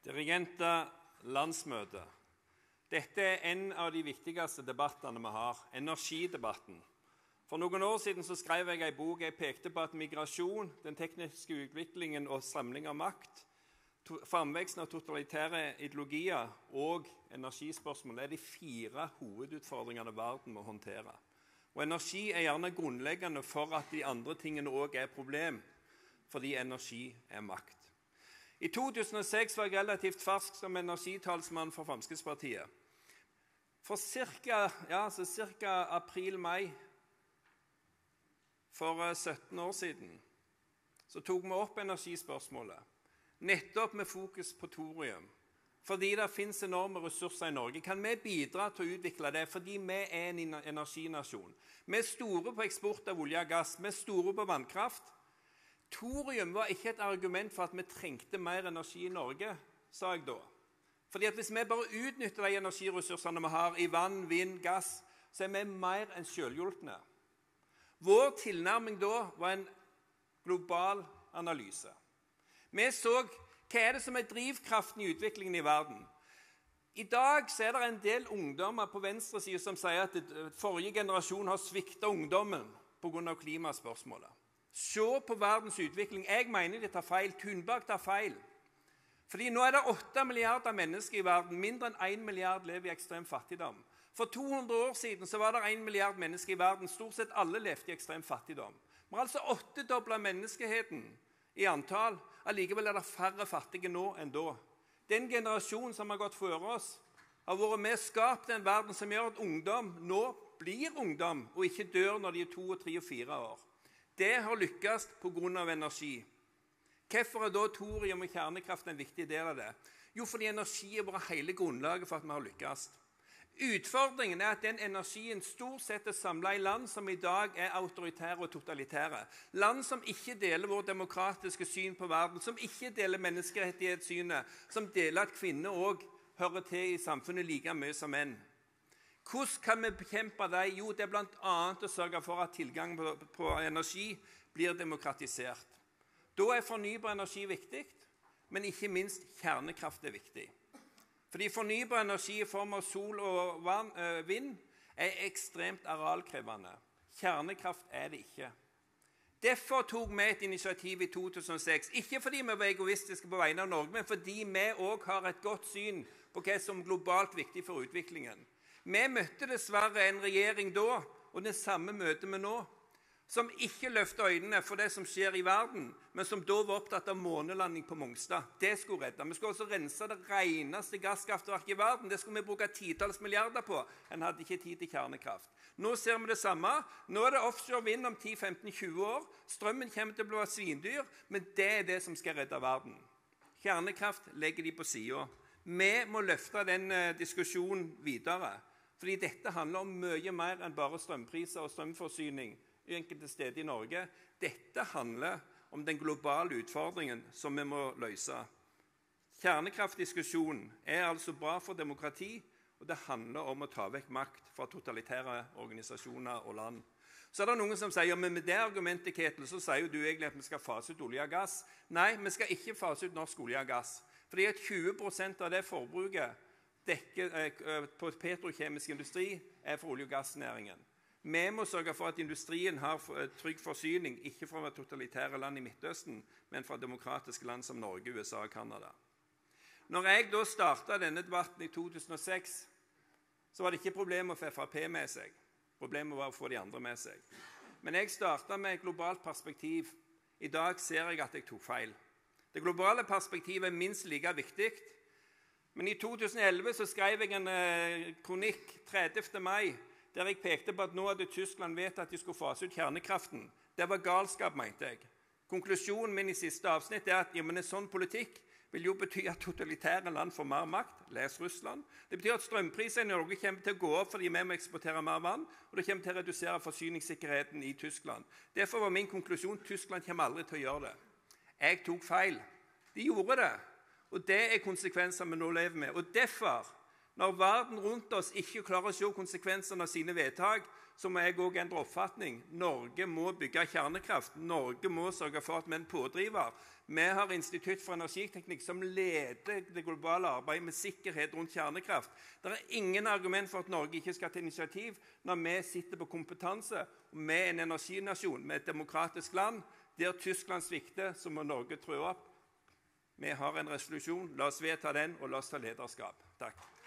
Dirigente landsmøte. Dette er en av de viktigste debattene vi har, energidebatten. For noen år siden så skrev jeg en bok. Jeg pekte på at migrasjon, den tekniske utviklingen og samling av makt, framveksten av totalitære ideologier og energispørsmål er de 4 hovedutfordringene verden må håndtere. Og energi er gjerne grunnleggende for at de andre tingene også er problem, fordi energi er makt. I 2006 var jeg relativt fersk som energitalsmann for Fremskrittspartiet. For cirka april-mai for 17 år siden så tok vi opp energispørsmålet, nettopp med fokus på thorium. Fordi det finnes enorme ressurser i Norge, kan vi bidra til å utvikle det, fordi vi er en energinasjon. Vi er store på eksport av olje og gass, vi er store på vannkraft. Thorium var ikke et argument for at vi trengte mer energi i Norge, sa jeg da. Fordi at hvis vi bare utnytter de energiressursene vi har i vann, vind, gass, så er vi mer enn selvhjulpne. Vår tilnærming da var en global analyse. Vi så hva er det som er drivkraften i utviklingen i verden. I dag så er det en del ungdommer på venstre side som sier at forrige generasjon har sviktet ungdommen på grunn av klimaspørsmålet. Se på verdens utvikling. Jeg mener de tar feil. Thunberg tar feil. Fordi nå er det 8 milliarder mennesker i verden. Mindre enn 1 milliard lever i ekstrem fattigdom. For 200 år siden så var det 1 milliard mennesker i verden. Stort sett alle levde i ekstrem fattigdom. Vi har altså 8-doblet menneskeheten i antall. Allikevel er det færre fattige nå enn da. Den generasjonen som har gått før oss, har vært med skapt en verden som gjør at ungdom nå blir ungdom, og ikke dør når de er 2, 3 og 4 år. Det har lykkes på grunn av energi. Hvorfor er da thorium og kjernekraft en viktig del av det? Jo, fordi energi er bare hele grunnlaget for at vi har lykkes. Utfordringen er at den energien stort sett er samlet i land som i dag er autoritære og totalitære. Land som ikke deler vår demokratiske syn på verden, som ikke deler menneskerettighetssynet, som deler at kvinner også hører til i samfunnet like mye som menn. Hvordan kan vi bekjempe det? Jo, det er blant annet å sørge for at tilgang på energi blir demokratisert. Da er fornybar energi viktig, men ikke minst kjernekraft er viktig. Fordi fornybar energi i form av sol og vind er ekstremt arealkrevende. Kjernekraft er det ikke. Derfor tok vi et initiativ i 2006, ikke fordi vi var egoistiske på vegne av Norge, men fordi vi også har et godt syn på hva som er globalt viktig for utviklingen. Vi møtte dessverre en regjering da, og det samme møter vi nå, som ikke løfter øynene for det som skjer i verden, men som da var opptatt av månelanding på Mongstad. Det skulle redde. Vi skulle også rense det reneste gasskraftverket i verden. Det skulle vi bruke 10-talls milliarder på. En hadde ikke tid til kjernekraft. Nå ser vi det samme. Nå er det offshore vind om 10, 15, 20 år. Strømmen kommer til å bli svindyr, men det er det som skal redde verden. Kjernekraft legger de på siden. Vi må løfte den diskusjonen videre. Fordi dette handler om mye mer enn bare strømpriser og strømforsyning i enkelte steder i Norge. Dette handler om den globale utfordringen som vi må løse. Kjernekraftdiskusjonen er altså bra for demokrati, og det handler om å ta vekk makt fra totalitære organisasjoner og land. Så er det noen som sier, men med det argumentet, Ketil, så sier jo du egentlig at vi skal fase ut olje og gass. Nei, vi skal ikke fase ut norsk olje og gass. Fordi at 20% av det forbruket på petrokjemisk industri er for olje- og gassnæringen. Vi må sørge for at industrien har trygg forsyning, ikke fra totalitære land i Midtøsten, men fra demokratiske land som Norge, USA og Kanada. Når jeg da startet denne debatten i 2006, så var det ikke problemet å få FrP med seg. Problemet var å få de andre med seg. Men jeg startet med et globalt perspektiv. I dag ser jeg at jeg tok feil. Det globale perspektivet er minst like viktig. Men i 2011 så skrev jeg en kronikk 30. mai, der jeg pekte på at nå hadde Tyskland vedtatt at de skulle fase ut kjernekraften. Det var galskap, mente jeg. Konklusjonen min i siste avsnitt er at en sånn politikk vil jo bety at totalitære land får mer makt. Les Russland. Det betyr at strømpriser i Norge kommer til å gå opp fordi vi må eksportere mer vann, og det kommer til å redusere forsyningssikkerheten i Tyskland. Derfor var min konklusjon Tyskland kommer aldri til å gjøre det. Jeg tok feil. De gjorde det. Og det er konsekvenser vi nå lever med. Og derfor Når verden rundt oss ikke klarer å se konsekvensene av sine vedtak, så må jeg også endre oppfatning. Norge må bygge kjernekraft. Norge må sørge for at vi er en pådriver. Vi har Institutt for energiteknikk som leder det globale arbeidet med sikkerhet rundt kjernekraft. Det er ingen argument for at Norge ikke skal ta initiativ når vi sitter på kompetanse, og vi er en energinasjon med et demokratisk land. Der Tyskland svikter, så må Norge trå opp. Vi har en resolusjon. La oss vedta den, og la oss ta lederskap. Takk.